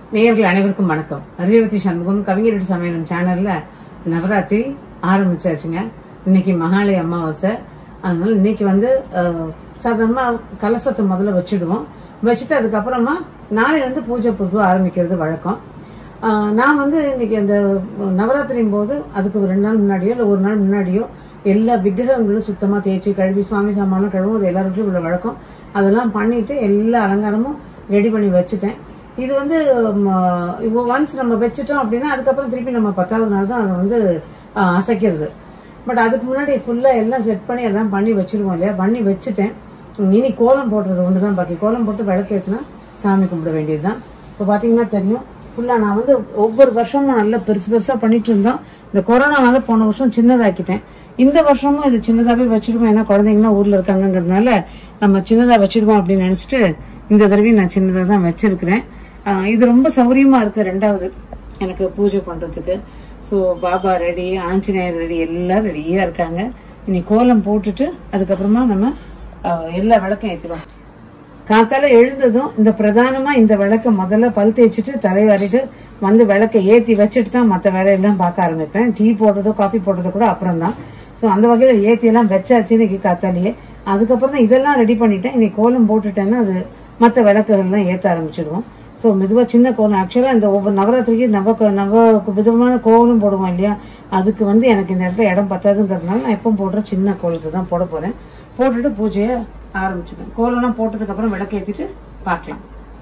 நேயர்கள் அனைவருக்கும் வணக்கம். ரேவதி சண்முகம் கவிஞர் சமையலும் சேனல்ல நவராத்திரி ஆரம்பிச்சாச்சுங்க. இன்னைக்கு மகாலய அமாவாசை. அதனால இன்னைக்கு சாதாரணமா கலசத்தை முதல்ல வச்சுடுவோம். வச்சுட்டு அதுக்கப்புறமா நாளையில பூஜை பொதுவாக ஆரம்பிக்கிறது வழக்கம். நான் இன்னைக்கு அந்த நவராத்திரியின் போது அதுக்கு 2 நாள் முன்னாடியோ இல்லை 1 நாள் முன்னாடியோ எல்லா விக்கிரகங்களும் சுத்தமா தேய்ச்சி கழுவி சுவாமி சாமானும் கழுவும் எல்லாருக்கும் உள்ள வழக்கம். அதெல்லாம் பண்ணிட்டு எல்லா அலங்காரமும் ரெடி பண்ணி வச்சுட்டேன். இது ஒன்ஸ் நம்ம வச்சுட்டோம் அப்படின்னா அதுக்கப்புறம் திருப்பி நம்ம 10வது நாள் தான் அதை அசைக்கிறது. பட் அதுக்கு முன்னாடி ஃபுல்லா எல்லாம் செட் பண்ணி எல்லாம் பண்ணி வச்சிருவோம் இல்லையா. பண்ணி வச்சுட்டேன். இனி கோலம் போடுறது ஒண்ணுதான் பாக்கி. கோலம் போட்டு விளக்கேற்றினா சாமி கும்பிட வேண்டியதுதான். இப்போ பாத்தீங்கன்னா தெரியும், ஃபுல்லா நான் ஒவ்வொரு வருஷமும் நல்லா பெருசு பெருசா பண்ணிட்டு இருந்தோம். இந்த கொரோனானால போன வருஷம் சின்னதாக்கிட்டேன். இந்த வருஷமும் இது சின்னதாவே வச்சிருக்கோம். ஏன்னா குழந்தைங்கன்னா ஊர்ல இருக்காங்கிறதுனால நம்ம சின்னதா வச்சிருக்கோம் அப்படின்னு நினைச்சிட்டு இந்த தடவையும் நான் சின்னதா தான் வச்சிருக்கிறேன். இது ரொம்ப சௌரியமா இருக்கு. 2வது எனக்கு பூஜை பண்றதுக்கு. So Baba ready, Anjaneyar ready, எல்லாரும் ரெடியா இருக்காங்க. இனி கோலம் போட்டுட்டு அதுக்கப்புறமா நம்ம எல்லா விளக்கம் ஏற்றிடுவோம். காத்தால எழுந்ததும் இந்த பிரதானமா இந்த விளக்க முதல்ல பல் தேய்ச்சிட்டு தலைவரைக்கு விளக்க ஏத்தி வச்சுட்டு தான் மற்ற வேலையெல்லாம் பார்க்க ஆரம்பிப்பேன். டீ போடுறதோ காஃபி போடுறதோ கூட அப்புறம் தான். ஸோ அந்த வகையில ஏத்தி எல்லாம் வச்சாச்சு இன்னைக்கு காத்தாலேயே. அதுக்கப்புறம் தான் இதெல்லாம் ரெடி பண்ணிட்டேன். இன்னைக்கு கோலம் போட்டுட்டேன்னா அது மற்ற விளக்குகள்லாம் ஏற்ற ஆரம்பிச்சிடுவோம். ஸோ மெதுவா சின்ன கோலம். ஆக்சுவலா இந்த ஒவ்வொரு நவராத்திரிக்கு நவ விதமான கோலம் போடுவோம் இல்லையா. அதுக்கு எனக்கு இந்த இடத்துல இடம் பத்தாதுங்கிறதுனால நான் எப்பவும் போடுற சின்ன கோலத்தை தான் போட போறேன். போட்டுட்டு பூஜையை ஆரம்பிச்சுக்கேன். கோலம்லாம் போட்டதுக்கு அப்புறம் விளக்கு ஏற்றிட்டு பார்க்கலாம்.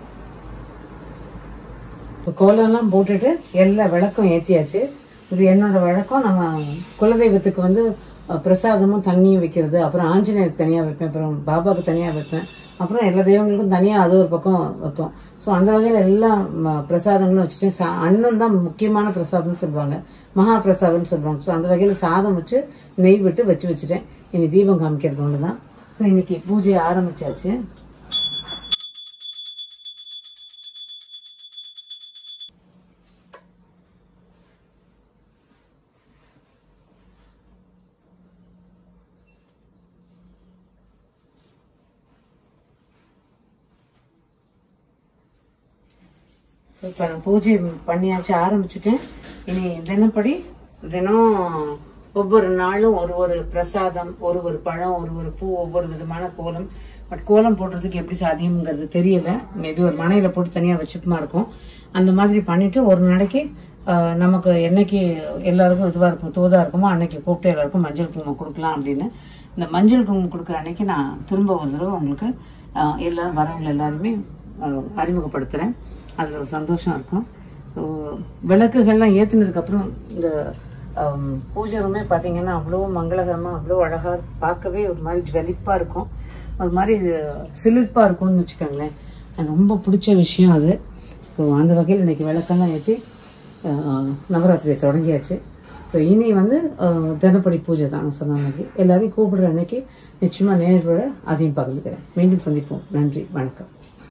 கோலம்லாம் போட்டுட்டு எல்லா விளக்கும் ஏற்றியாச்சு. இது என்னோட வழக்கம். நம்ம குலதெய்வத்துக்கு பிரசாதமும் தண்ணியும் வைக்கிறது. அப்புறம் ஆஞ்சநேயருக்கு தனியா வைப்பேன், அப்புறம் பாபாவுக்கு தனியா வைப்பேன், அப்புறம் எல்லா தெய்வங்களுக்கும் தனியா அது ஒரு பக்கம் வைப்போம். ஸோ அந்த வகையில எல்லா பிரசாதங்களும் வச்சுட்டேன். அன்னம் தான் முக்கியமான பிரசாதம்னு சொல்லுவாங்க, மகா பிரசாதம் சொல்லுவாங்க. ஸோ அந்த வகையில சாதம் வச்சு நெய் விட்டு வச்சுட்டேன். இனி தீபம் காமிக்கிறது ஒண்ணுதான். ஸோ இன்னைக்கு பூஜையை ஆரம்பிச்சாச்சு. இப்போ நான் பூஜை பண்ணியாச்சு, ஆரம்பிச்சுட்டேன். இனி தினப்படி தினம் ஒவ்வொரு நாளும் ஒரு பிரசாதம், ஒரு பழம், ஒரு பூ, ஒவ்வொரு விதமான கோலம். பட் கோலம் போடுறதுக்கு எப்படி சாத்தியம்ங்கிறது தெரியல. மேபி ஒரு மனையில போட்டு தனியா வச்சுட்டுமா இருக்கும். அந்த மாதிரி பண்ணிட்டு ஒரு நாளைக்கு நமக்கு என்னைக்கு எல்லாருக்கும் இதுவா இருக்கும், தோதா இருக்குமோ அன்னைக்கு கூப்பிட்டு எல்லாருக்கும் மஞ்சள் குங்குமம் கொடுக்கலாம் அப்படின்னு. இந்த மஞ்சள் குங்குமம் கொடுக்குற அன்னைக்கு நான் திரும்ப ஒரு தடவை உங்களுக்கு எல்லாரும் வரவங்க எல்லாருமே அறிமுகப்படுத்துறேன். அதுல ஒரு சந்தோஷம் இருக்கும். ஸோ விளக்குகள்லாம் ஏற்றினதுக்கு அப்புறம் இந்த பூஜை ரூமே பார்த்தீங்கன்னா அவ்வளோ மங்களகரமா, அவ்வளோ அழகா, பார்க்கவே ஒரு மாதிரி ஜுவலிப்பா இருக்கும், ஒரு மாதிரி சிலிர்ப்பா இருக்கும்னு வச்சுக்கோங்களேன். எனக்கு ரொம்ப பிடிச்ச விஷயம் அது. ஸோ அந்த வகையில் இன்னைக்கு விளக்கெல்லாம் ஏற்றி நவராத்திரியை தொடங்கியாச்சு. ஸோ இனி தினப்படி பூஜை தான் சொன்ன மாதிரி எல்லாரையும் கூப்பிடுற அன்னைக்கு நிச்சயமா நேர்களோட அதையும் பகிர்ந்துக்கிறேன். மீண்டும் சந்திப்போம். நன்றி, வணக்கம்.